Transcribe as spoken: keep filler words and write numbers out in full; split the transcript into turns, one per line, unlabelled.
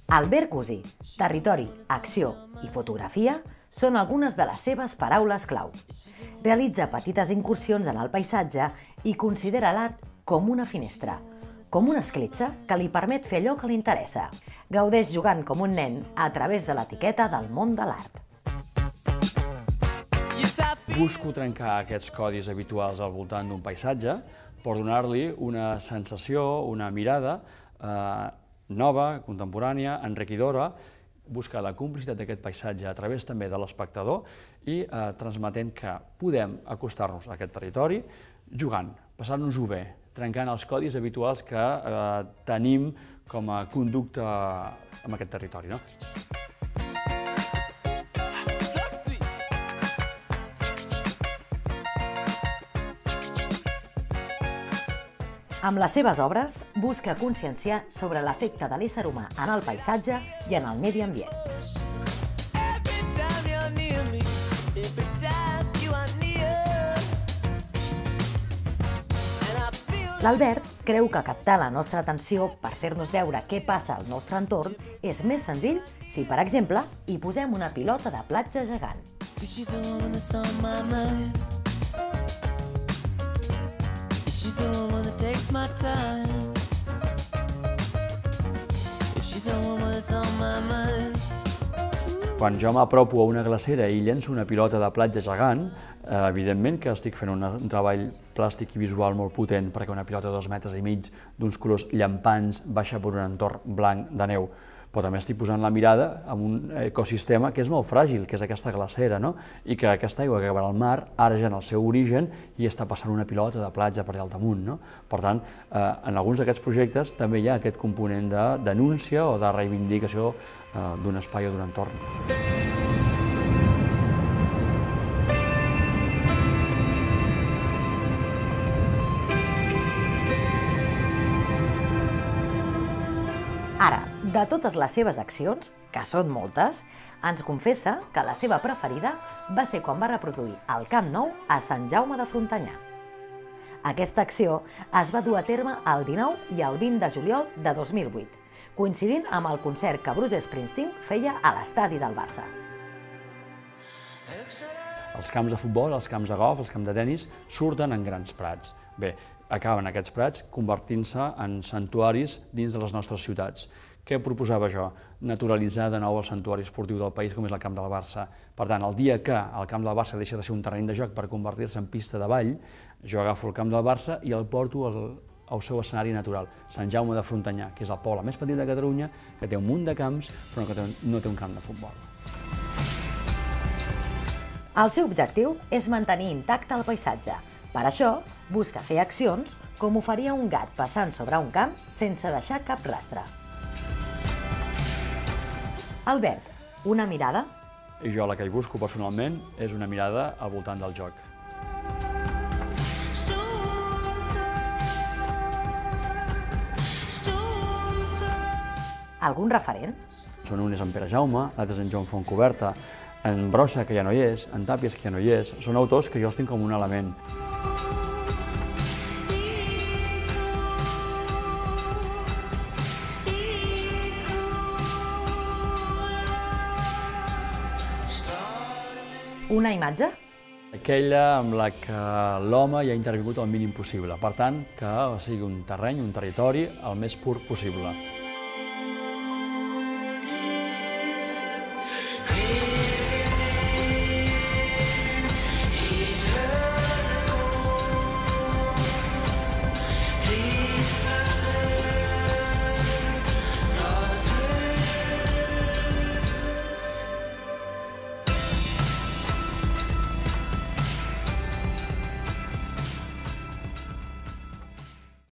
Albert Cosí, territori, acció i fotografia són algunes de les seves paraules clau. Realitza petites incursions en el paisatge i considera l'art com una finestra, com una escletxa que li permet fer allò que li interessa. Gaudeix jugant com un nen a través de l'etiqueta del món de l'art.
Busco trencar aquests codis habituals al voltant d'un paisatge per donar-li una sensació, una mirada eh, nova, contemporània, enriquidora, buscar la complicitat d'aquest paisatge a través també de l'espectador i eh, transmetent que podem acostar-nos a aquest territori jugant, passant-nos-ho bé, trencant els codis habituals que eh, tenim com a conducta en aquest territori, no?
Amb les seves obres, busca conscienciar sobre l'efecte de l'ésser humà en el paisatge i en el medi ambient. L'Albert creu que captar la nostra atenció per fer-nos veure què passa al nostre entorn és més senzill si, per exemple, hi posem una pilota de platja gegant.
Quan jo m'apropo a una glacera i llenço una pilota de platja gegant, eh, evidentment que estic fent un, un treball plàstic i visual molt potent perquè una pilota de dos metres i mig d'uns colors llampants baixa per un entorn blanc de neu. Però també estic posant la mirada en un ecosistema que és molt fràgil, que és aquesta glacera, no? I que aquesta aigua que va al mar, ara ja en el seu origen, i està passant una pilota de platja per allà al damunt, no? Per tant, eh, en alguns d'aquests projectes també hi ha aquest component de denúncia o de reivindicació eh, d'un espai o d'un entorn.
Ara, de totes les seves accions, que són moltes, ens confessa que la seva preferida va ser quan va reproduir el Camp Nou a Sant Jaume de Frontanyà. Aquesta acció es va dur a terme el dinou i el vint de juliol de dos mil vuit, coincidint amb el concert que Bruce Springsteen feia a l'estadi del Barça.
Els camps de futbol, els camps de golf, els camps de tennis surten en grans prats. Bé, acaben aquests prats convertint-se en santuaris dins de les nostres ciutats. Què proposava jo? Naturalitzar de nou el santuari esportiu del país com és el Camp del Barça. Per tant, el dia que el Camp del Barça deixa de ser un terreny de joc per convertir-se en pista de ball, jo agafo el Camp del Barça i el porto al, al seu escenari natural, Sant Jaume de Frontanyà, que és el poble més petit de Catalunya, que té un munt de camps, però que no té un camp de futbol.
El seu objectiu és mantenir intacte el paisatge. Per això, busca fer accions com ho faria un gat passant sobre un camp sense deixar cap rastre. Albert, una mirada?
I jo la que hi busco personalment és una mirada al voltant del joc.
Algun referent?
Són un és en Pere Jaume, l'altre és en Joan Fontcoberta, en Brossa, que ja no hi és, en Tàpies, que ja no hi és. Són autors que jo els tinc com un element.
Una imatge?
Aquella amb la que l'home hi ha intervingut el mínim possible. Per tant, que sigui un terreny, un territori, el més pur possible.